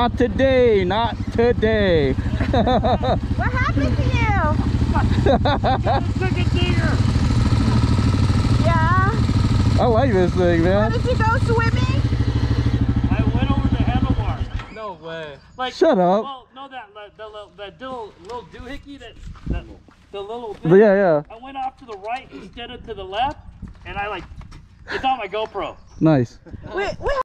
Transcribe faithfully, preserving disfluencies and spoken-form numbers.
Not today, not today. What happened to you? Took a digger. Yeah. I like this thing, man. How did you go swimming? I went over the handlebars. No way. Like, Shut up. Well, no, that the little that little little doohickey that, that the little Yeah, thing, yeah. I went off to the right instead of to the left, and I like it's on my GoPro. Nice. We, we